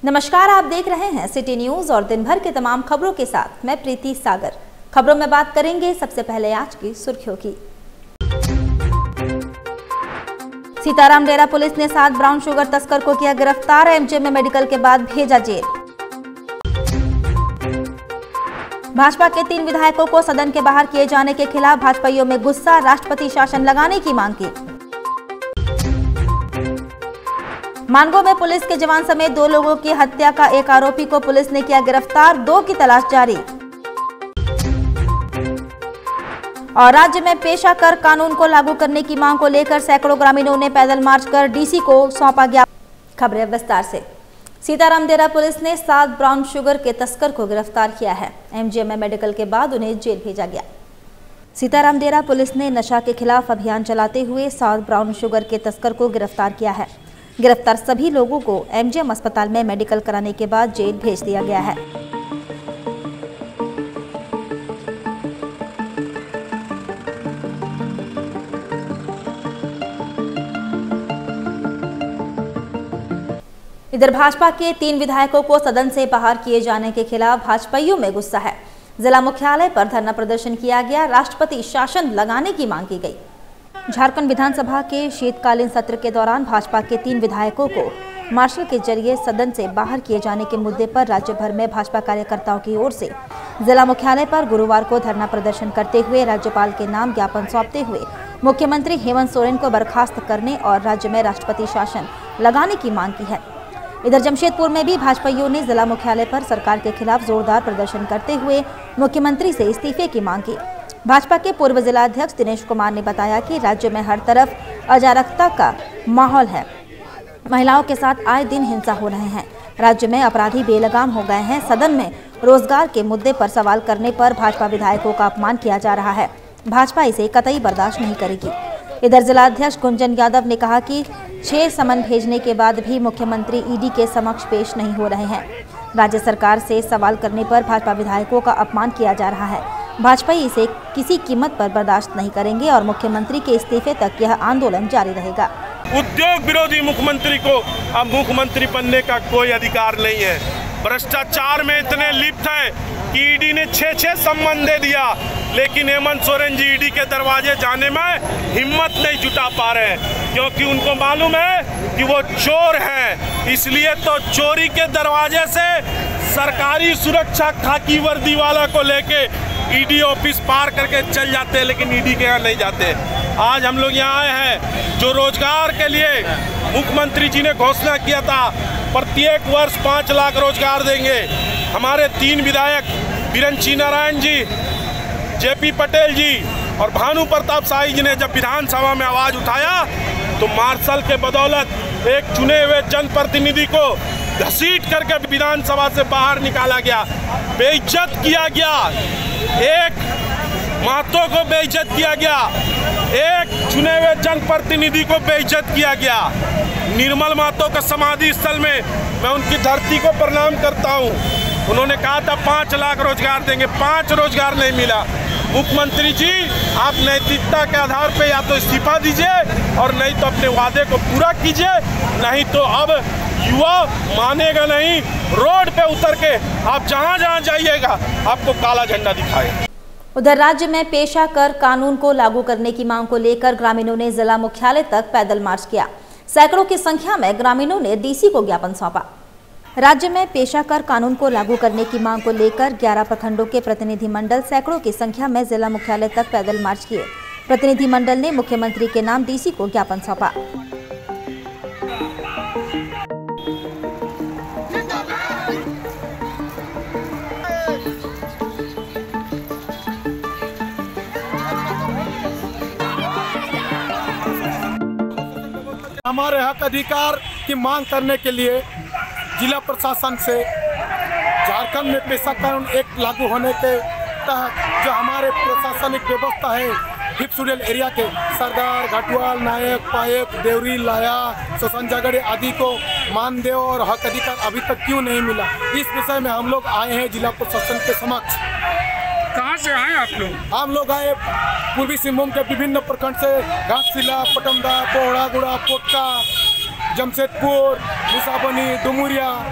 नमस्कार, आप देख रहे हैं सिटी न्यूज और दिन भर के तमाम खबरों के साथ मैं प्रीति सागर। खबरों में बात करेंगे सबसे पहले आज की सुर्खियों की। सीताराम डेरा पुलिस ने 7 ब्राउन शुगर तस्कर को किया गिरफ्तार। एमजे में मेडिकल के बाद भेजा जेल। भाजपा के 3 विधायकों को सदन के बाहर किए जाने के खिलाफ भाजपाइयों में गुस्सा, राष्ट्रपति शासन लगाने की मांग की। मानगो में पुलिस के जवान समेत 2 लोगों की हत्या का एक आरोपी को पुलिस ने किया गिरफ्तार, 2 की तलाश जारी। और राज्य में पेशा कर कानून को लागू करने की मांग को लेकर सैकड़ों ग्रामीणों ने पैदल मार्च कर डीसी को सौंपा ज्ञापन। खबरें विस्तार से। सीताराम डेरा पुलिस ने 7 ब्राउन शुगर के तस्कर को गिरफ्तार किया है। एमजे में मेडिकल के बाद उन्हें जेल भेजा गया। सीताराम डेरा पुलिस ने नशा के खिलाफ अभियान चलाते हुए 7 ब्राउन शुगर के तस्कर को गिरफ्तार किया है। गिरफ्तार सभी लोगों को एमजीएम अस्पताल में मेडिकल कराने के बाद जेल भेज दिया गया है। इधर भाजपा के 3 विधायकों को सदन से बाहर किए जाने के खिलाफ भाजपाइयों में गुस्सा है। जिला मुख्यालय पर धरना प्रदर्शन किया गया। राष्ट्रपति शासन लगाने की मांग की गई। झारखंड विधानसभा के शीतकालीन सत्र के दौरान भाजपा के 3 विधायकों को मार्शल के जरिए सदन से बाहर किए जाने के मुद्दे पर राज्य भर में भाजपा कार्यकर्ताओं की ओर से जिला मुख्यालय पर गुरुवार को धरना प्रदर्शन करते हुए राज्यपाल के नाम ज्ञापन सौंपते हुए मुख्यमंत्री हेमंत सोरेन को बर्खास्त करने और राज्य में राष्ट्रपति शासन लगाने की मांग की है। इधर जमशेदपुर में भी भाजपाइयों ने जिला मुख्यालय पर सरकार के खिलाफ जोरदार प्रदर्शन करते हुए मुख्यमंत्री से इस्तीफे की मांग की। भाजपा के पूर्व जिलाध्यक्ष दिनेश कुमार ने बताया कि राज्य में हर तरफ अराजकता का माहौल है। महिलाओं के साथ आए दिन हिंसा हो रहे हैं। राज्य में अपराधी बेलगाम हो गए हैं। सदन में रोजगार के मुद्दे पर सवाल करने पर भाजपा विधायकों का अपमान किया जा रहा है। भाजपा इसे कतई बर्दाश्त नहीं करेगी। इधर जिलाध्यक्ष गुंजन यादव ने कहा कि 6 समन भेजने के बाद भी मुख्यमंत्री ईडी के समक्ष पेश नहीं हो रहे हैं। राज्य सरकार से सवाल करने पर भाजपा विधायकों का अपमान किया जा रहा है। भाजपा इसे किसी कीमत पर बर्दाश्त नहीं करेंगे और मुख्यमंत्री के इस्तीफे तक यह आंदोलन जारी रहेगा। उद्योग विरोधी मुख्यमंत्री को अब मुख्यमंत्री बनने का कोई अधिकार नहीं है। भ्रष्टाचार में इतने लिप्त है कि ईडी ने 6 सम्मन दे दिया, लेकिन हेमंत सोरेन जी ईडी के दरवाजे जाने में हिम्मत नहीं जुटा पा रहे हैं, क्योंकि उनको मालूम है कि वो चोर हैं। इसलिए तो चोरी के दरवाजे से सरकारी सुरक्षा खाकी वर्दी वाला को लेके ईडी ऑफिस पार करके चल जाते हैं, लेकिन ईडी के यहाँ नहीं जाते। आज हम लोग यहाँ आए हैं जो रोजगार के लिए मुख्यमंत्री जी ने घोषणा किया था, प्रत्येक वर्ष 5 लाख रोजगार देंगे। हमारे 3 विधायक बिरंची नारायण जी, जेपी पटेल जी और भानु प्रताप शाही जी ने जब विधानसभा में आवाज उठाया तो मार्शल के बदौलत एक चुने हुए जनप्रतिनिधि को घसीट करके विधानसभा से बाहर निकाला गया, बेइज्जत किया गया। एक महतो को बेइज्जत किया गया, एक चुने हुए जनप्रतिनिधि को बेइज्जत किया गया। निर्मल महतो का समाधि स्थल में मैं उनकी धरती को प्रणाम करता हूं। उन्होंने कहा था 5 लाख रोजगार देंगे, 5 रोजगार नहीं मिला। मुख्यमंत्री जी, आप नैतिकता के आधार पे या तो इस्तीफा दीजिए और नहीं तो अपने वादे को पूरा कीजिए, नहीं तो अब युवा मानेगा नहीं। रोड पे उतर के आप जहां जहां जाइएगा आपको काला झंडा दिखाएगा। उधर राज्य में पेशा कर कानून को लागू करने की मांग को लेकर ग्रामीणों ने जिला मुख्यालय तक पैदल मार्च किया। सैकड़ों की संख्या में ग्रामीणों ने डीसी को ज्ञापन सौंपा। राज्य में पेशा कर कानून को लागू करने की मांग को लेकर 11 प्रखंडों के प्रतिनिधिमंडल सैकड़ों की संख्या में जिला मुख्यालय तक पैदल मार्च किए। प्रतिनिधिमंडल ने मुख्यमंत्री के नाम डीसी को ज्ञापन सौंपा। हमारे हक अधिकार की मांग करने के लिए जिला प्रशासन से झारखंड में पेशा कानून एक्ट लागू होने के तहत जो हमारे प्रशासनिक व्यवस्था है हिपसुडेल एरिया के सरदार, घाटवाल, नायक, पायक, देवरी, लाया, सोसनजागढ़ आदि को मानदेय और हक अधिकार अभी तक क्यों नहीं मिला, इस विषय में हम लोग आए हैं जिला प्रशासन के समक्ष। कहाँ से आए आप लोग? हम लोग आए पूर्वी सिंहभूम के विभिन्न प्रखंड से, घाटशिला, पटमदा, पोहड़ागुड़ा, पोटका, जमशेदपुर, मुसाबनी, डुमुरिया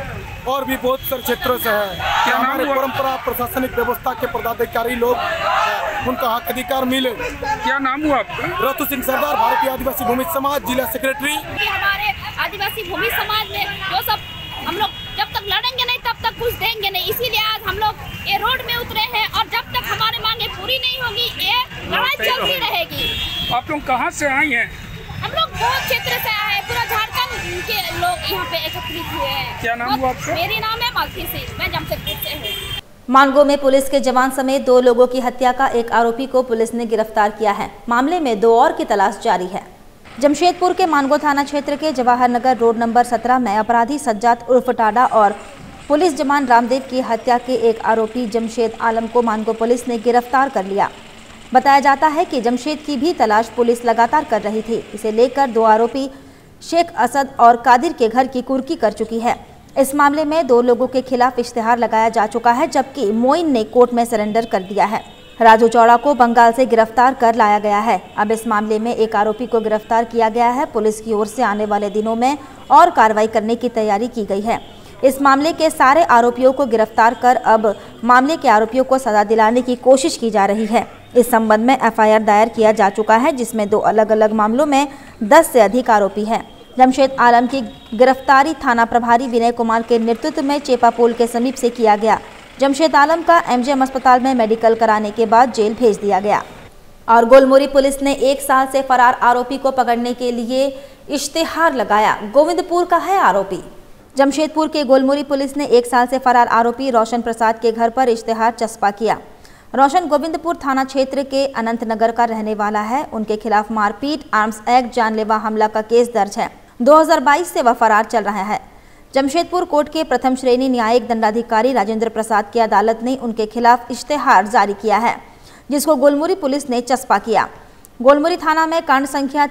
और भी बहुत सारे क्षेत्रों से है। हमारे परंपरा प्रशासनिक व्यवस्था के पदाधिकारी लोग उनको हक अधिकार मिले। क्या नाम हुआ आपका? रतु सिंह सरदार, भारतीय आदिवासी भूमि समाज जिला सेक्रेटरी। हमारे आदिवासी भूमि समाज में जो सब हम लोग जब तक लड़ेंगे नहीं तब तक कुछ देंगे नहीं, इसीलिए आज हम लोग ये रोड में उतरे हैं और जब तक हमारे मांगे पूरी नहीं होगी ये लड़ाई चलती रहेगी। आप लोग कहाँ से आए हैं? हम लोग बहुत क्षेत्र से आए हैं, पूरा झारखंड के लोग यहाँ पे एकत्रित हुए हैं। क्या नाम हुआ आपका? मेरी नाम है मालती सिंह, मैं जमशेदपुर से हूँ। मानगो में पुलिस के जवान समेत 2 लोगों की हत्या का एक आरोपी को पुलिस ने गिरफ्तार किया है। मामले में 2 और की तलाश जारी है। जमशेदपुर के मानगो थाना क्षेत्र के जवाहर नगर रोड नंबर 17 में अपराधी सज्जाद उर्फ टाडा और पुलिस जवान रामदेव की हत्या के एक आरोपी जमशेद आलम को मानगो पुलिस ने गिरफ्तार कर लिया। बताया जाता है कि जमशेद की भी तलाश पुलिस लगातार कर रही थी। इसे लेकर 2 आरोपी शेख असद और कादिर के घर की कुर्की कर चुकी है। इस मामले में 2 लोगों के खिलाफ इश्तेहार लगाया जा चुका है, जबकि मोइन ने कोर्ट में सरेंडर कर दिया है। राजू चौड़ा को बंगाल से गिरफ्तार कर लाया गया है। अब इस मामले में एक आरोपी को गिरफ्तार किया गया है। पुलिस की ओर से आने वाले दिनों में और कार्रवाई करने की तैयारी की गई है। इस मामले के सारे आरोपियों को गिरफ्तार कर अब मामले के आरोपियों को सजा दिलाने की कोशिश की जा रही है। इस संबंध में FIR दायर किया जा चुका है, जिसमें 2 अलग अलग मामलों में 10 से अधिक आरोपी हैं। जमशेद आलम की गिरफ्तारी थाना प्रभारी विनय कुमार के नेतृत्व में चेपा पुल के समीप से किया गया। जमशेद आलम का MGM अस्पताल में मेडिकल कराने के बाद जेल भेज दिया गया। और गोलमुरी पुलिस ने 1 साल से फरार आरोपी को पकड़ने के लिए इश्तेहार लगाया। गोविंदपुर का है आरोपी। जमशेदपुर के गोलमुरी पुलिस ने 1 साल से फरार आरोपी रोशन प्रसाद के घर पर इश्तेहार चस्पा किया। रोशन गोविंदपुर थाना क्षेत्र के अनंत नगर का रहने वाला है। उनके खिलाफ मारपीट, आर्म्स एक्ट, जानलेवा हमला का केस दर्ज है। 2022 से वह फरार चल रहा है। जमशेदपुर कोर्ट के प्रथम श्रेणी न्यायिक दंडाधिकारी राजेंद्र प्रसाद की अदालत ने उनके खिलाफ इश्तेहार जारी किया है, जिसको गोलमुरी पुलिस ने चस्पा किया। गोलमुरी थाना में कांड संख्या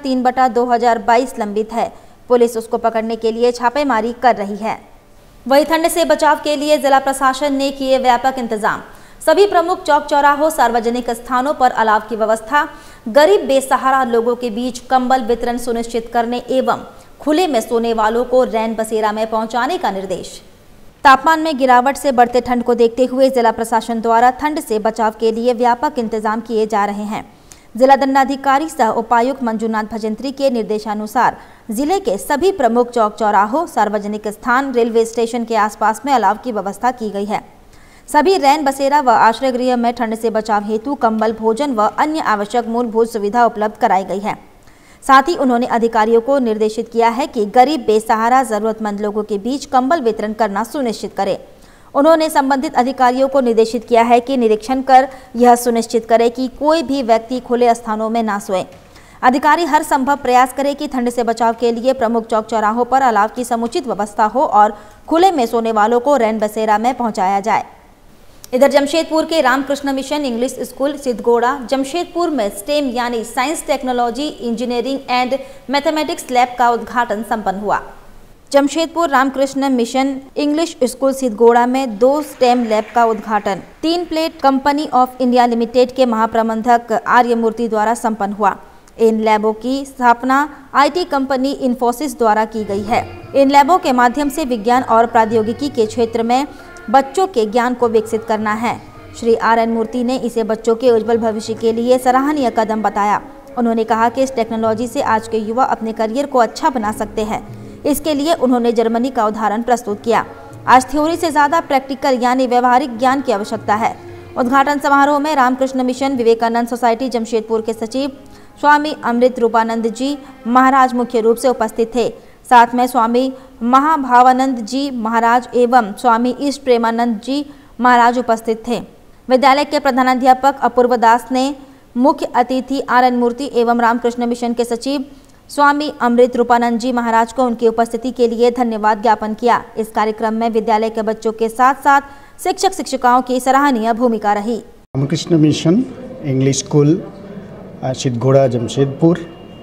3/2022 लंबित है। पुलिस उसको पकड़ने के लिए छापेमारी कर रही है। वहीं ठंड से बचाव के लिए जिला प्रशासन ने किए व्यापक इंतजाम। सभी प्रमुख चौक चौराहों, सार्वजनिक स्थानों पर अलाव की व्यवस्था, गरीब बेसहारा लोगों के बीच कंबल वितरण सुनिश्चित करने एवं खुले में सोने वालों को रैन बसेरा में पहुंचाने का निर्देश। तापमान में गिरावट से बढ़ते ठंड को देखते हुए जिला प्रशासन द्वारा ठंड से बचाव के लिए व्यापक इंतजाम किए जा रहे हैं। जिला दंडाधिकारी सह उपायुक्त मंजूनाथ भजंत्री के निर्देशानुसार जिले के सभी प्रमुख चौक चौराहों, सार्वजनिक स्थान, रेलवे स्टेशन के आसपास में अलाव की व्यवस्था की गई है। सभी रैन बसेरा व आश्रय गृह में ठंड से बचाव हेतु कंबल, भोजन व अन्य आवश्यक मूलभूत सुविधा उपलब्ध कराई गई है। साथ ही उन्होंने अधिकारियों को निर्देशित किया है कि गरीब बेसहारा जरूरतमंद लोगों के बीच कंबल वितरण करना सुनिश्चित करें। उन्होंने संबंधित अधिकारियों को निर्देशित किया है कि निरीक्षण कर यह सुनिश्चित करें कि कोई भी व्यक्ति खुले स्थानों में ना सोए। अधिकारी हर संभव प्रयास करें कि ठंड से बचाव के लिए प्रमुख चौक चौराहों पर अलाव की समुचित व्यवस्था हो और खुले में सोने वालों को रैन बसेरा में पहुंचाया जाए। इधर जमशेदपुर के Ramakrishna mission English school Sidhgora Jamshedpur में स्टेम यानी science, technology, engineering and mathematics lab का उद्घाटन संपन्न हुआ। Jamshedpur Ramakrishna mission English school Sidhgora में 2 स्टेम लैब का उद्घाटन 3 plate company of India limited के महाप्रबंधक आर्यमूर्ति द्वारा संपन्न हुआ। इन लैबों की स्थापना IT कंपनी इन्फोसिस द्वारा की गई है। इन लैबों के माध्यम से विज्ञान और प्रौद्योगिकी के क्षेत्र में बच्चों के ज्ञान को विकसित करना है। श्री RN मूर्ति ने इसे बच्चों के उज्जवल भविष्य के लिए सराहनीय कदम बताया। उन्होंने कहा कि इस टेक्नोलॉजी से आज के युवा अपने करियर को अच्छा बना सकते हैं। इसके लिए उन्होंने जर्मनी का उदाहरण प्रस्तुत किया। आज थ्योरी से ज़्यादा प्रैक्टिकल यानी व्यवहारिक ज्ञान की आवश्यकता है। उद्घाटन समारोह में रामकृष्ण मिशन विवेकानंद सोसाइटी जमशेदपुर के सचिव स्वामी अमृत रूपानंद जी महाराज मुख्य रूप से उपस्थित थे। साथ में स्वामी महाभावानंद जी महाराज एवं स्वामी ईष्ट प्रेमानंद जी महाराज उपस्थित थे। विद्यालय के प्रधानाध्यापक अपूर्व दास ने मुख्य अतिथि RN मूर्ति एवं रामकृष्ण मिशन के सचिव स्वामी अमृत रूपानंद जी महाराज को उनकी उपस्थिति के लिए धन्यवाद ज्ञापन किया। इस कार्यक्रम में विद्यालय के बच्चों के साथ साथ शिक्षक शिक्षिकाओं की सराहनीय भूमिका रही। Ramakrishna mission English school Sidhgora Jamshedpur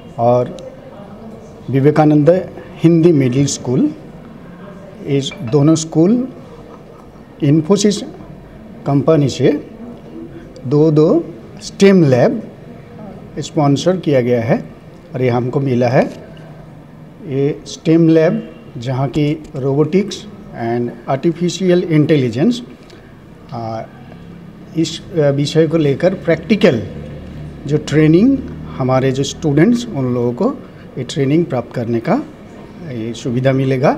और विवेकानंद हिंदी मिडिल स्कूल, इस दोनों स्कूल इन्फोसिस कंपनी से 2 स्टेम लैब स्पॉन्सर किया गया है और ये हमको मिला है। ये स्टेम लैब जहाँ की रोबोटिक्स एंड आर्टिफिशियल इंटेलिजेंस, इस विषय को लेकर प्रैक्टिकल जो ट्रेनिंग हमारे जो स्टूडेंट्स उन लोगों को ये ट्रेनिंग प्राप्त करने का ये सुविधा मिलेगा।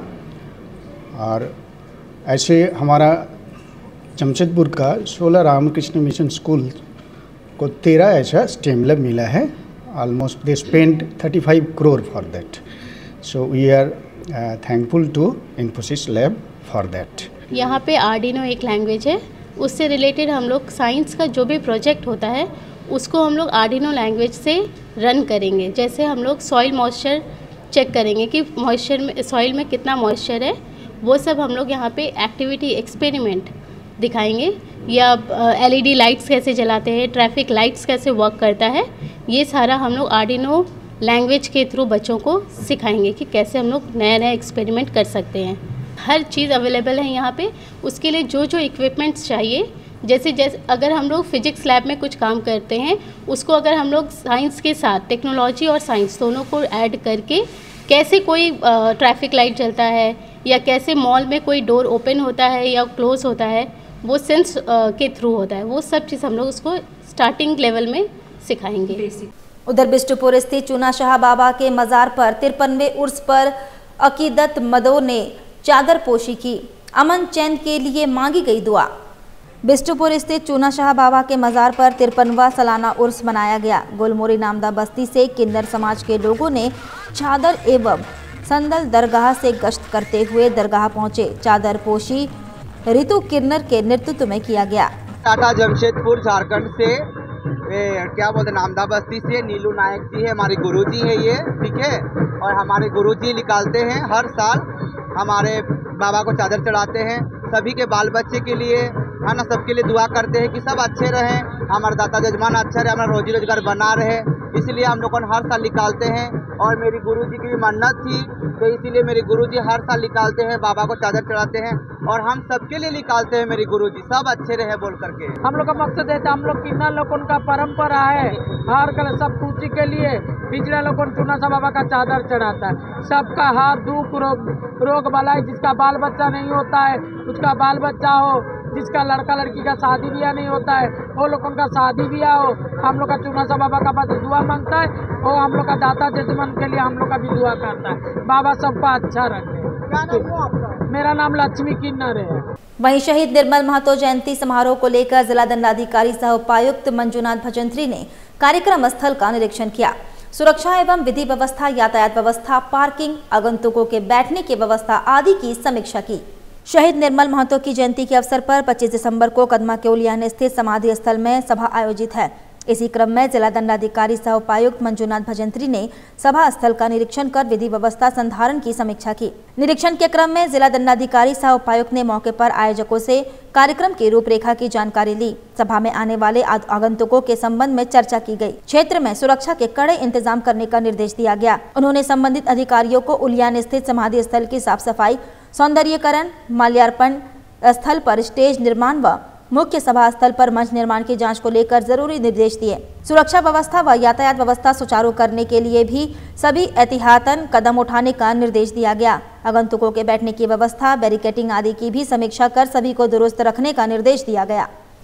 और ऐसे हमारा जमशेदपुर का 16 रामकृष्ण मिशन स्कूल को 13 ऐसा स्टेम लैब मिला है। Almost they spend 35 crore for that, so we are thankful to Infosys lab for that. यहाँ पे आर्डिनो एक लैंग्वेज है, उससे रिलेटेड हम लोग साइंस का जो भी प्रोजेक्ट होता है उसको हम लोग आर्डिनो लैंग्वेज से रन करेंगे। जैसे हम लोग सॉइल मॉइस्चर चेक करेंगे कि मॉइस्चर में सॉइल में कितना मॉइस्चर है, वो सब हम लोग यहाँ पे एक्टिविटी एक्सपेरिमेंट दिखाएंगे। या LED लाइट्स कैसे जलाते हैं, ट्रैफिक लाइट्स कैसे वर्क करता है, ये सारा हम लोग आर्डिनो लैंग्वेज के थ्रू बच्चों को सिखाएंगे कि कैसे हम लोग नया नया एक्सपेरिमेंट कर सकते हैं। हर चीज़ अवेलेबल है यहाँ पे। उसके लिए जो जो इक्विपमेंट्स चाहिए, जैसे अगर हम लोग फिजिक्स लैब में कुछ काम करते हैं, उसको अगर हम लोग साइंस के साथ टेक्नोलॉजी और साइंस दोनों को ऐड करके कैसे कोई ट्रैफिक लाइट जलता है या कैसे मॉल में कोई डोर ओपन होता है या क्लोज होता है, वो सेंस के थ्रू होता है, वो सब चीज़ हम लोग उसको स्टार्टिंग लेवल में सिखाएंगे। उधर बिष्टुपुर स्थित चूना शाह बाबा के मज़ार पर 53वें उर्स पर अकीदत मदों ने चादर पोशी की। अमन चैन के लिए मांगी गई दुआ। बिष्टुपुर स्थित चूना शाह बाबा के मज़ार पर 53वां सालाना उर्स मनाया गया। गुलमोरी नामदा बस्ती से किन्नर समाज के लोगों ने चादर एवं संदल दरगाह से गश्त करते हुए दरगाह पहुंचे। चादर पोशी ऋतु किन्नर के नेतृत्व में किया गया। टाटा जमशेदपुर झारखंड से क्या बोलते नामदा बस्ती से नीलू नायक जी है, हमारे गुरुजी है ये, ठीक है। और हमारे गुरुजी निकालते हैं हर साल, हमारे बाबा को चादर चढ़ाते हैं। सभी के बाल बच्चे के लिए है ना, सबके लिए दुआ करते हैं कि सब अच्छे रहें, हमारे दाता जजमान अच्छा रहे, हमारा रोजी रोजगार बना रहे, इसलिए हम लोग हर साल निकालते हैं। और मेरी गुरुजी की भी मन्नत थी, तो इसीलिए मेरे गुरुजी हर साल निकालते हैं, बाबा को चादर चढ़ाते हैं और हम सबके लिए निकालते हैं। मेरी गुरुजी सब अच्छे रहे बोल करके हम लोग का मकसद है, हम लोग किन्नर लोग उनका परंपरा है, हर कल सब पूछी के लिए पिछले लोग चूना शाह बाबा का चादर चढ़ाता है। सबका हर दुख रोग बलाई, जिसका बाल बच्चा नहीं होता है उसका बाल बच्चा हो, जिसका लड़का लड़की का शादी ब्याह नहीं होता है वो लोग उनका शादी ब्याह हो, हम लोग का चूना शाह बाबा का पास दुआ मांगता है और हम लोग का दाता जजमान के लिए हम लोग का भी दुआ करता है। बाबा सबका अच्छा रखे। क्या नाम हुआ आपका? मेरा नाम लक्ष्मी किन्नर है। वहीं शहीद निर्मल महतो जयंती समारोह को लेकर जिला दंडाधिकारी सह उपायुक्त मंजुनाथ भजंत्री ने कार्यक्रम स्थल का निरीक्षण किया। सुरक्षा एवं विधि व्यवस्था, यातायात व्यवस्था, पार्किंग, आगंतुकों के बैठने की व्यवस्था आदि की समीक्षा की। शहीद निर्मल महतो की जयंती के अवसर पर 25 दिसंबर को कदमा के उलियान स्थित समाधि स्थल में सभा आयोजित है। इसी क्रम में जिला दंडाधिकारी सह उपायुक्त मंजुनाथ भजंत्री ने सभा स्थल का निरीक्षण कर विधि व्यवस्था संधारण की समीक्षा की। निरीक्षण के क्रम में जिला दंडाधिकारी सह उपायुक्त ने मौके पर आयोजकों से कार्यक्रम की रूपरेखा की जानकारी ली। सभा में आने वाले आगंतुकों के संबंध में चर्चा की गई। क्षेत्र में सुरक्षा के कड़े इंतजाम करने का निर्देश दिया गया। उन्होंने संबंधित अधिकारियों को उलियान स्थित समाधि स्थल की साफ सफाई, सौंदर्यीकरण, माल्यार्पण स्थल पर स्टेज निर्माण व मुख्य सभा स्थल पर मंच निर्माण की जांच को लेकर जरूरी निर्देश दिए। सुरक्षा व्यवस्था व यातायात व्यवस्था सुचारू करने के लिए भी सभी एहतियातन कदम उठाने का निर्देश दिया गया। आगंतुकों के बैठने की व्यवस्था, बैरिकेटिंग आदि की भी समीक्षा कर सभी को दुरुस्त रखने का निर्देश दिया गया।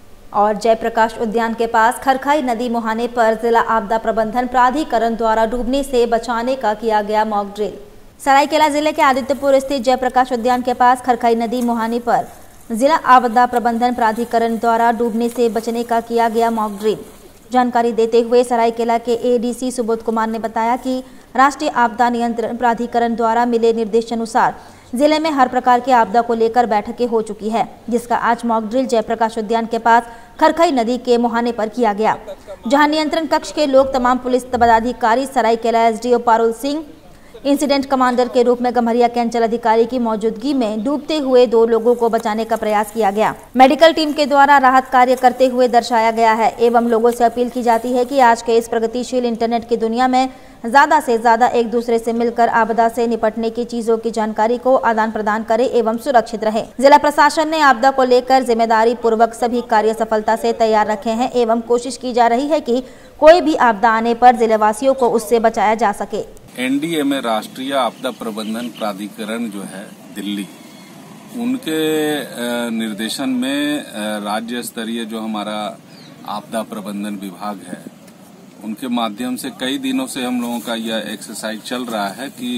और जयप्रकाश उद्यान के पास खरखाई नदी मुहाने पर जिला आपदा प्रबंधन प्राधिकरण द्वारा डूबने से बचाने का किया गया मॉक ड्रिल। सरायकेला जिले के आदित्यपुर स्थित जयप्रकाश उद्यान के पास खरखाई नदी मुहाने पर जिला आपदा प्रबंधन प्राधिकरण द्वारा डूबने से बचने का किया गया मॉक ड्रिल। जानकारी देते हुए सरायकेला के ADC सुबोध कुमार ने बताया कि राष्ट्रीय आपदा नियंत्रण प्राधिकरण द्वारा मिले निर्देशानुसार जिले में हर प्रकार की आपदा को लेकर बैठकें हो चुकी है, जिसका आज मॉक ड्रिल जयप्रकाश उद्यान के पास खरखाई नदी के मुहाने पर किया गया, जहां नियंत्रण कक्ष के लोग, तमाम पुलिस पदाधिकारी, Seraikela SDO Parul Singh, incident commander के रूप में गम्हरिया के अंचल अधिकारी की मौजूदगी में डूबते हुए 2 लोगों को बचाने का प्रयास किया गया। मेडिकल टीम के द्वारा राहत कार्य करते हुए दर्शाया गया है एवं लोगों से अपील की जाती है कि आज के इस प्रगतिशील इंटरनेट की दुनिया में ज्यादा से ज्यादा एक दूसरे से मिलकर आपदा से निपटने की चीजों की जानकारी को आदान प्रदान करे एवं सुरक्षित रहे। जिला प्रशासन ने आपदा को लेकर जिम्मेदारी पूर्वक सभी कार्य सफलता से तैयार रखे हैं एवं कोशिश की जा रही है कि कोई भी आपदा आने पर जिलेवासियों को उससे बचाया जा सके। NDA में राष्ट्रीय आपदा प्रबंधन प्राधिकरण जो है दिल्ली, उनके निर्देशन में राज्य स्तरीय जो हमारा आपदा प्रबंधन विभाग है, उनके माध्यम से कई दिनों से हम लोगों का यह एक्सरसाइज चल रहा है कि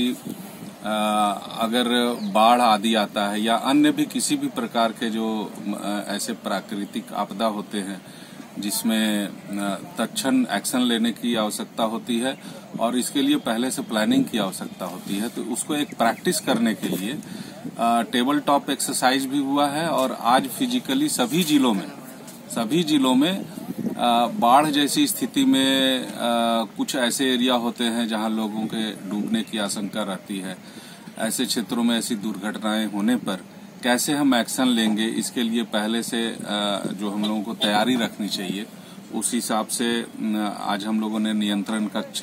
अगर बाढ़ आदि आता है या अन्य भी किसी भी प्रकार के जो ऐसे प्राकृतिक आपदा होते हैं जिसमें तत्क्षण एक्शन लेने की आवश्यकता होती है और इसके लिए पहले से प्लानिंग की आवश्यकता होती है, तो उसको एक प्रैक्टिस करने के लिए टेबल टॉप एक्सरसाइज भी हुआ है। और आज फिजिकली सभी जिलों में बाढ़ जैसी स्थिति में कुछ ऐसे एरिया होते हैं जहां लोगों के डूबने की आशंका रहती है। ऐसे क्षेत्रों में ऐसी दुर्घटनाएं होने पर कैसे हम एक्शन लेंगे, इसके लिए पहले से जो हम लोगों को तैयारी रखनी चाहिए, उस हिसाब से आज हम लोगों ने नियंत्रण कक्ष,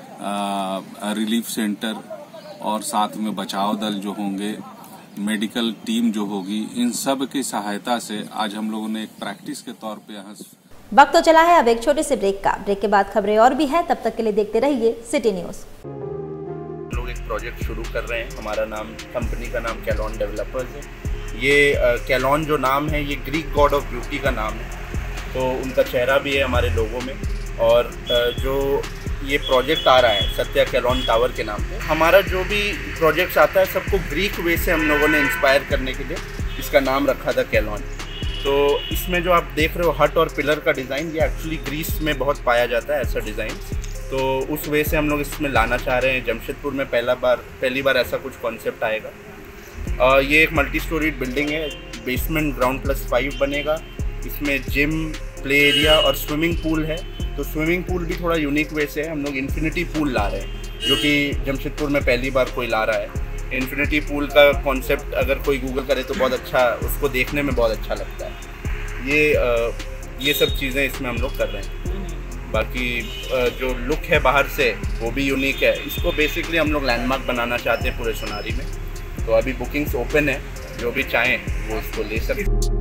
रिलीफ सेंटर और साथ में बचाव दल जो होंगे, मेडिकल टीम जो होगी, इन सब की सहायता से आज हम लोगों ने एक प्रैक्टिस के तौर पे यहाँ। वक्त तो चला है अब एक छोटे से ब्रेक का। ब्रेक के बाद खबरें और भी है, तब तक के लिए देखते रहिए सिटी न्यूज। लोग एक प्रोजेक्ट शुरू कर रहे हैं। हमारा नाम, कंपनी का नाम कैलॉन डेवलपर्स है। ये कैलॉन जो नाम है ये ग्रीक गॉड ऑफ ब्यूटी का नाम है, तो उनका चेहरा भी है हमारे लोगों में। और जो ये प्रोजेक्ट आ रहा है सत्या कैलॉन टावर के नाम पे, हमारा जो भी प्रोजेक्ट्स आता है सबको ग्रीक वे से हम लोगों ने इंस्पायर करने के लिए इसका नाम रखा था कैलॉन। तो इसमें जो आप देख रहे हो हट और पिलर का डिज़ाइन, ये एक्चुअली ग्रीस में बहुत पाया जाता है ऐसा डिज़ाइन, तो उस वे से हम लोग इसमें लाना चाह रहे हैं। जमशेदपुर में पहली बार ऐसा कुछ कॉन्सेप्ट आएगा। ये एक मल्टी स्टोरीड बिल्डिंग है, बेसमेंट ग्राउंड +5 बनेगा। इसमें जिम, प्ले एरिया और स्विमिंग पूल है। तो स्विमिंग पूल भी थोड़ा यूनिक वे से हम लोग इन्फिनिटी पूल ला रहे हैं, जो कि जमशेदपुर में पहली बार कोई ला रहा है। इन्फिनिटी पूल का कॉन्सेप्ट अगर कोई गूगल करे तो बहुत अच्छा, उसको देखने में बहुत अच्छा लगता है। ये सब चीज़ें इसमें हम लोग कर रहे हैं। बाकी जो लुक है बाहर से वो भी यूनिक है। इसको बेसिकली हम लोग लैंडमार्क बनाना चाहते हैं पूरे सोनारी में। तो अभी बुकिंग्स ओपन है, जो भी चाहें वो इसको ले सकते।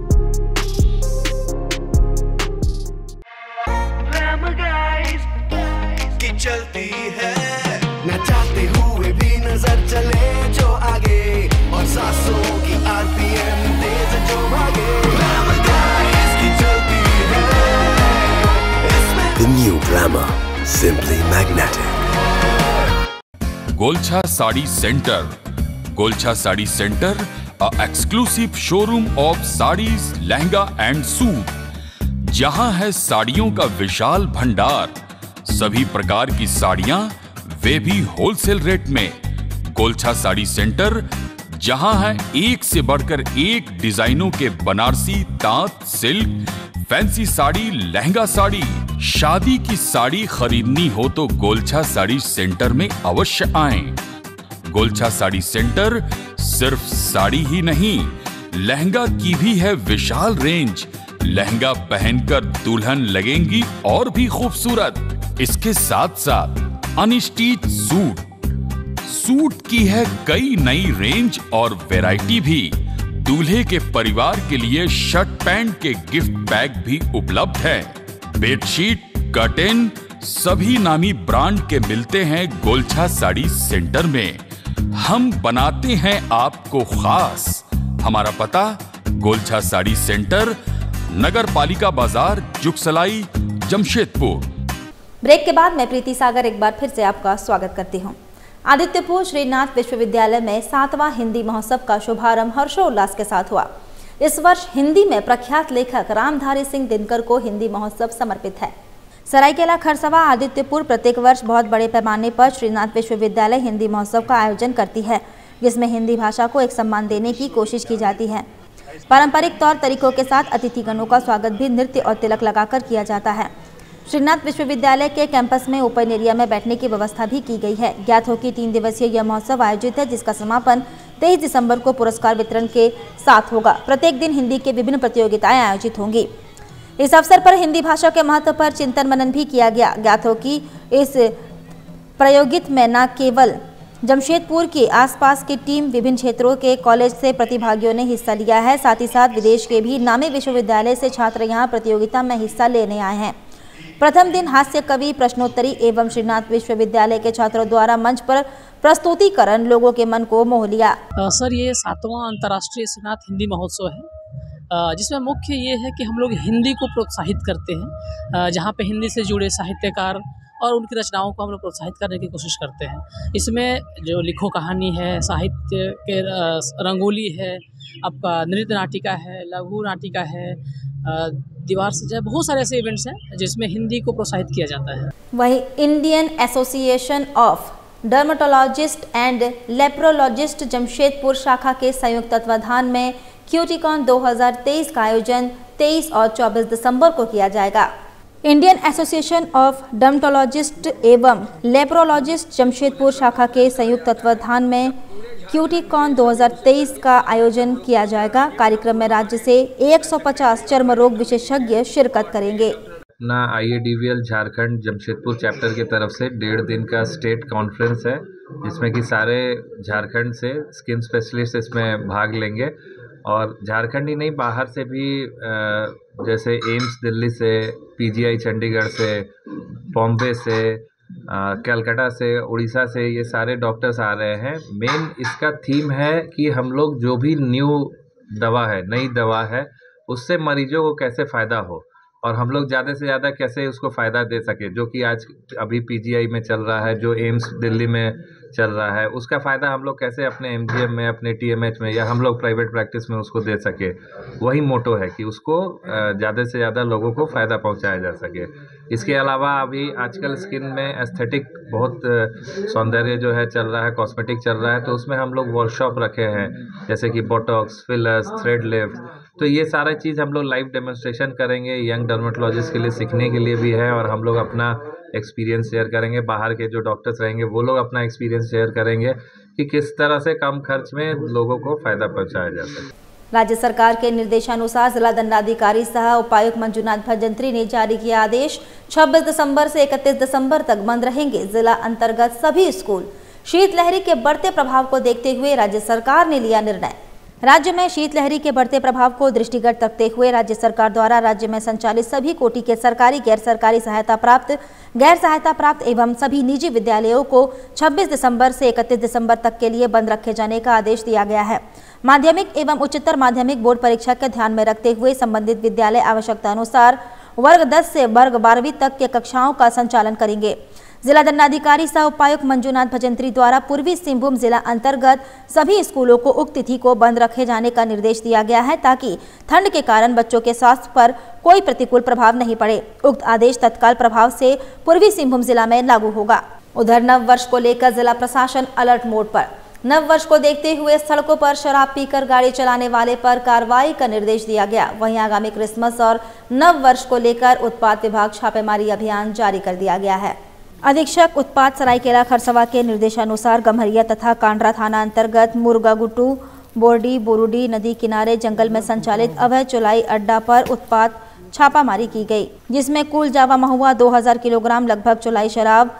चलती है न चाहते हुए भी नजर चले जो आगे, और सांसों की RPM तेज जो भागे। इसकी चलती है इसमें। The new glamour, simply magnetic. Golchha sari centre. Golchha sari centre, a exclusive showroom of sarees, lehenga and suit, जहां है साड़ियों का विशाल भंडार। सभी प्रकार की साड़ियां, वे भी होलसेल रेट में। गोलछा साड़ी सेंटर, जहां है एक से बढ़कर एक डिजाइनों के बनारसी, तांत, सिल्क, फैंसी साड़ी, लहंगा साड़ी। शादी की साड़ी खरीदनी हो तो गोलछा साड़ी सेंटर में अवश्य आएं। गोलछा साड़ी सेंटर सिर्फ साड़ी ही नहीं, लहंगा की भी है विशाल रेंज। लहंगा पहनकर दुल्हन लगेंगी और भी खूबसूरत। इसके साथ साथ अनस्टिच सूट की है कई नई रेंज और वैरायटी भी। दूल्हे के परिवार के लिए शर्ट पैंट के गिफ्ट बैग भी उपलब्ध है। बेडशीट, कर्टेन सभी नामी ब्रांड के मिलते हैं गोलछा साड़ी सेंटर में। हम बनाते हैं आपको खास। हमारा पता गोलछा साड़ी सेंटर, नगर पालिका बाजार, जुगसलाई, जमशेदपुर। ब्रेक के बाद मैं प्रीति सागर एक बार फिर से आपका स्वागत करती हूं। आदित्यपुर श्रीनाथ विश्वविद्यालय में 7वां हिंदी महोत्सव का शुभारंभ हर्षोल्लास के साथ हुआ। इस वर्ष हिंदी में प्रख्यात लेखक रामधारी सिंह दिनकर को हिंदी महोत्सव समर्पित है। सरायकेला खरसवा आदित्यपुर प्रत्येक वर्ष बहुत बड़े पैमाने पर श्रीनाथ विश्वविद्यालय हिंदी महोत्सव का आयोजन करती है, जिसमें हिंदी भाषा को एक सम्मान देने की कोशिश की जाती है। पारंपरिक तौर तरीकों के साथ अतिथिगणों का स्वागत भी नृत्य और तिलक लगाकर किया जाता है। श्रीनाथ विश्वविद्यालय के कैंपस में ओपन एरिया में बैठने की व्यवस्था भी की गई है। ज्ञात हो कि 3 दिवसीय यह महोत्सव आयोजित है, जिसका समापन 23 दिसंबर को पुरस्कार वितरण के साथ होगा। प्रत्येक दिन हिंदी के विभिन्न प्रतियोगिताएं आयोजित होंगी। इस अवसर पर हिंदी भाषा के महत्व पर चिंतन मनन भी किया गया। ज्ञात हो कि इस प्रयोगित में न केवल जमशेदपुर के आसपास की टीम, विभिन्न क्षेत्रों के कॉलेज से प्रतिभागियों ने हिस्सा लिया है। साथ ही साथ विदेश के भी नामी विश्वविद्यालय से छात्र यहां प्रतियोगिता में हिस्सा लेने आए हैं। प्रथम दिन हास्य कवि, प्रश्नोत्तरी एवं श्रीनाथ विश्वविद्यालय के छात्रों द्वारा मंच पर प्रस्तुतिकरण लोगों के मन को मोह लिया। सर, ये 7वां अंतर्राष्ट्रीय श्रीनाथ हिंदी महोत्सव है, जिसमें मुख्य ये है कि हम लोग हिंदी को प्रोत्साहित करते हैं, जहाँ पे हिंदी से जुड़े साहित्यकार और उनकी रचनाओं को हम लोग प्रोत्साहित करने की कोशिश करते हैं। इसमें जो लिखो कहानी है, साहित्य के रंगोली है, आपका नृत्य नाटिका है, लघु नाटिका है, दीवार सजाए, बहुत सारे ऐसे इवेंट्स हैं जिसमें हिंदी को प्रोत्साहित किया जाता है। वहीं Indian association of dermatologist and leprologist Jamshedpur शाखा के संयुक्त तत्वाधान में क्यूटीकॉन 2023 का आयोजन 23 और 24 दिसंबर को किया जाएगा। इंडियन एसोसिएशन ऑफ डर्मेटोलॉजिस्ट एवं लेप्रोलॉजिस्ट जमशेदपुर शाखा के संयुक्त तत्वाधान में क्यूटीकॉन 2023 का आयोजन किया जाएगा। कार्यक्रम में राज्य से 150 चर्म रोग विशेषज्ञ शिरकत करेंगे। अपना IADVL झारखंड जमशेदपुर चैप्टर की तरफ से 1.5 दिन का स्टेट कॉन्फ्रेंस है, जिसमें कि सारे झारखंड से स्किन स्पेशलिस्ट इसमें भाग लेंगे और झारखंड ही नहीं, बाहर से भी जैसे एम्स दिल्ली से, PGI चंडीगढ़ से, बॉम्बे से, कलकत्ता से, उड़ीसा से, ये सारे डॉक्टर्स आ रहे हैं। मेन इसका थीम है कि हम लोग जो भी न्यू दवा है, नई दवा है, उससे मरीजों को कैसे फ़ायदा हो और हम लोग ज़्यादा से ज़्यादा कैसे उसको फ़ायदा दे सके, जो कि आज अभी PGI में चल रहा है, जो एम्स दिल्ली में चल रहा है, उसका फ़ायदा हम लोग कैसे अपने MGM में, अपने TMH में या हम लोग प्राइवेट प्रैक्टिस में उसको दे सके। वही मोटो है कि उसको ज़्यादा से ज़्यादा लोगों को फ़ायदा पहुंचाया जा सके। इसके अलावा अभी आजकल स्किन में एस्थेटिक बहुत सौंदर्य जो है चल रहा है, कॉस्मेटिक चल रहा है, तो उसमें हम लोग वर्कशॉप रखे हैं, जैसे कि बोटॉक्स, फिलर्स, थ्रेड लिफ्ट, तो ये सारा चीज़ हम लोग लाइव डेमोन्स्ट्रेशन करेंगे। यंग डर्मेटोलॉजिस्ट के लिए सीखने के लिए भी है और हम लोग अपना एक्सपीरियंस शेयर करेंगे। बाहर के जो डॉक्टर्स रहेंगे वो लोग अपना एक्सपीरियंस शेयर करेंगे कि किस तरह से कम खर्च में लोगों को फ़ायदा पहुंचाया जा सके। राज्य सरकार के निर्देशानुसार जिला दंडाधिकारी सह उपायुक्त मंजुनाथ भजंत्री ने जारी किया आदेश। 26 दिसंबर से 31 दिसंबर तक बंद रहेंगे जिला अंतर्गत सभी स्कूल। शीतलहरी के बढ़ते प्रभाव को देखते हुए राज्य सरकार ने लिया निर्णय। राज्य में शीतलहरी के बढ़ते प्रभाव को दृष्टिगत रखते हुए राज्य सरकार द्वारा राज्य में संचालित सभी कोटि के सरकारी, गैर सरकारी सहायता प्राप्त एवं सभी निजी विद्यालयों को 26 दिसंबर से 31 दिसंबर तक के लिए बंद रखे जाने का आदेश दिया गया है। माध्यमिक एवं उच्चतर माध्यमिक बोर्ड परीक्षा के ध्यान में रखते हुए संबंधित विद्यालय आवश्यकता अनुसार वर्ग 10 से वर्ग 12वीं तक के कक्षाओं का संचालन करेंगे। जिला दंडाधिकारी सह उपायुक्त मंजुनाथ भजंत्री द्वारा पूर्वी सिंहभूम जिला अंतर्गत सभी स्कूलों को उक्त तिथि को बंद रखे जाने का निर्देश दिया गया है, ताकि ठंड के कारण बच्चों के स्वास्थ्य पर कोई प्रतिकूल प्रभाव नहीं पड़े। उक्त आदेश तत्काल प्रभाव से पूर्वी सिंहभूम जिला में लागू होगा। उधर नव वर्ष को लेकर जिला प्रशासन अलर्ट मोड पर। नव वर्ष को देखते हुए सड़कों पर शराब पीकर गाड़ी चलाने वाले पर कार्रवाई का निर्देश दिया गया। वहीं आगामी क्रिसमस और नव वर्ष को लेकर उत्पाद विभाग छापेमारी अभियान जारी कर दिया गया है। अधीक्षक उत्पाद सरायकेला खरसवा के निर्देशानुसार गम्हरिया तथा कांड्रा थाना अंतर्गत मुर्गागुटू, बोर्डी, बोरुडी नदी किनारे जंगल में संचालित अवैध चुलाई अड्डा पर उत्पाद छापामारी की गई, जिसमें कुल जावा महुआ 2000 किलोग्राम लगभग चुलाई शराब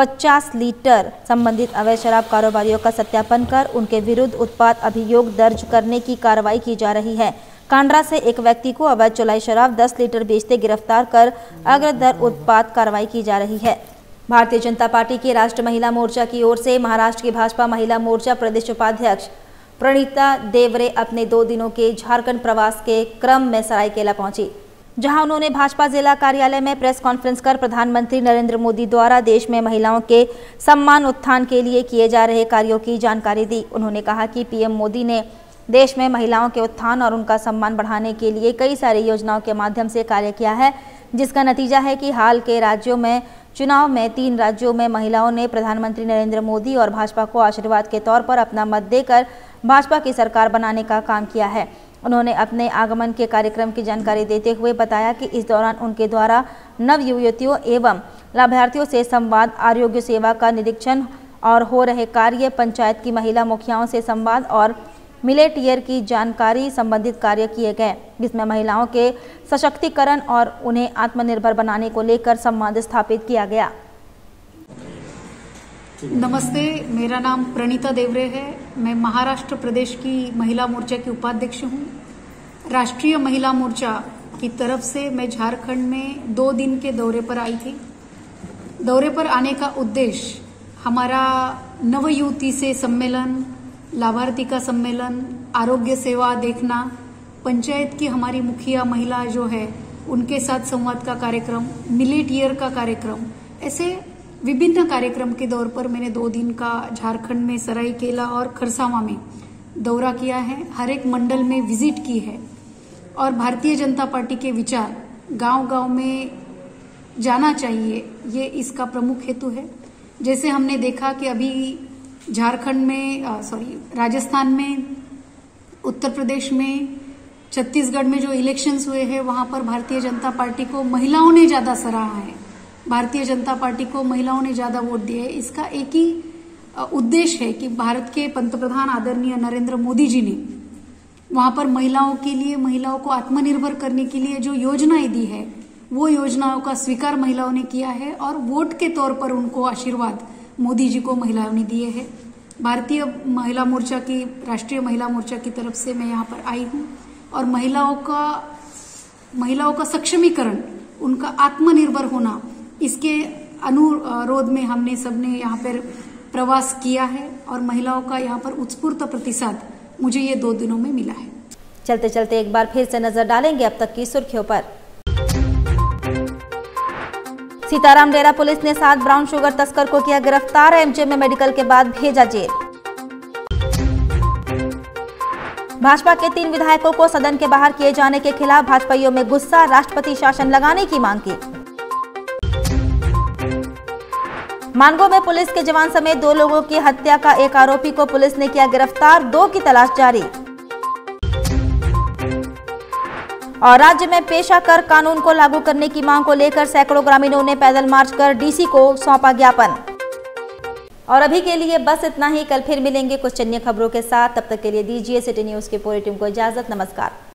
50 लीटर संबंधित अवैध शराब कारोबारियों का सत्यापन कर उनके विरुद्ध उत्पाद अभियोग दर्ज करने की कार्रवाई की जा रही है। कांड्रा से एक व्यक्ति को अवैध चुलाई शराब 10 लीटर बेचते गिरफ्तार कर अग्रदर उत्पाद कार्रवाई की जा रही है। भारतीय जनता पार्टी की राष्ट्रीय महिला मोर्चा की ओर से महाराष्ट्र की भाजपा महिला मोर्चा प्रदेश उपाध्यक्ष प्रणीता देवरे अपने 2 दिनों के झारखंड प्रवास के क्रम में सरायकेला पहुंची, जहां उन्होंने भाजपा जिला कार्यालय में प्रेस कॉन्फ्रेंस कर प्रधानमंत्री नरेंद्र मोदी द्वारा देश में महिलाओं के सम्मान उत्थान के लिए किए जा रहे कार्यों की जानकारी दी। उन्होंने कहा कि पीएम मोदी ने देश में महिलाओं के उत्थान और उनका सम्मान बढ़ाने के लिए कई सारी योजनाओं के माध्यम से कार्य किया है, जिसका नतीजा है कि हाल के राज्यों में चुनाव में 3 राज्यों में महिलाओं ने प्रधानमंत्री नरेंद्र मोदी और भाजपा को आशीर्वाद के तौर पर अपना मत देकर भाजपा की सरकार बनाने का काम किया है। उन्होंने अपने आगमन के कार्यक्रम की जानकारी देते हुए बताया कि इस दौरान उनके द्वारा नव युवतियों एवं लाभार्थियों से संवाद, आरोग्य सेवा का निरीक्षण और हो रहे कार्य, पंचायत की महिला मुखियाओं से संवाद और मिलेट ईयर की जानकारी संबंधित कार्य किए गए, जिसमें महिलाओं के सशक्तिकरण और उन्हें आत्मनिर्भर बनाने को लेकर संवाद स्थापित किया गया। नमस्ते, मेरा नाम प्रणीता देवरे है। मैं महाराष्ट्र प्रदेश की महिला मोर्चा की उपाध्यक्ष हूँ। राष्ट्रीय महिला मोर्चा की तरफ से मैं झारखंड में 2 दिन के दौरे पर आई थी। दौरे पर आने का उद्देश्य हमारा नवयुवती से सम्मेलन, लाभार्थी का सम्मेलन, आरोग्य सेवा देखना, पंचायत की हमारी मुखिया महिला जो है उनके साथ संवाद का कार्यक्रम, मिलेट ईयर का कार्यक्रम, ऐसे विभिन्न कार्यक्रम के दौर पर मैंने 2 दिन का झारखंड में सरायकेला और खरसावां में दौरा किया है। हर एक मंडल में विजिट की है और भारतीय जनता पार्टी के विचार गांव-गांव में जाना चाहिए, ये इसका प्रमुख हेतु है। जैसे हमने देखा कि अभी झारखंड में राजस्थान में, उत्तर प्रदेश में, छत्तीसगढ़ में जो इलेक्शंस हुए हैं वहां पर भारतीय जनता पार्टी को महिलाओं ने ज्यादा सराहा है, भारतीय जनता पार्टी को महिलाओं ने ज्यादा वोट दिए। इसका एक ही उद्देश्य है कि भारत के पंतप्रधान आदरणीय नरेंद्र मोदी जी ने वहां पर महिलाओं के लिए, महिलाओं को आत्मनिर्भर करने के लिए जो योजनाएं दी है वो योजनाओं का स्वीकार महिलाओं ने किया है और वोट के तौर पर उनको आशीर्वाद मोदी जी को महिलाओं ने दिए हैं। भारतीय महिला मोर्चा की, राष्ट्रीय महिला मोर्चा की तरफ से मैं यहाँ पर आई हूँ और महिलाओं का सक्षमीकरण, उनका आत्मनिर्भर होना, इसके अनुरोध में हमने सबने यहाँ पर प्रवास किया है और महिलाओं का यहाँ पर उत्स्फूर्त प्रतिसाद मुझे ये 2 दिनों में मिला है। चलते चलते एक बार फिर से नजर डालेंगे अब तक की सुर्खियों पर। सीताराम डेरा पुलिस ने 7 ब्राउन शुगर तस्कर को किया गिरफ्तार, एमजे में मेडिकल के बाद भेजा जेल। भाजपा के 3 विधायकों को सदन के बाहर किए जाने के खिलाफ भाजपाइयों में गुस्सा, राष्ट्रपति शासन लगाने की मांग की। मानगो में पुलिस के जवान समेत 2 लोगों की हत्या का एक आरोपी को पुलिस ने किया गिरफ्तार, 2 की तलाश जारी। और राज्य में पेशा कर कानून को लागू करने की मांग को लेकर सैकड़ों ग्रामीणों ने पैदल मार्च कर डीसी को सौंपा ज्ञापन। और अभी के लिए बस इतना ही, कल फिर मिलेंगे कुछ अन्य खबरों के साथ। तब तक के लिए दीजिए सिटी न्यूज की पूरी टीम को इजाजत। नमस्कार।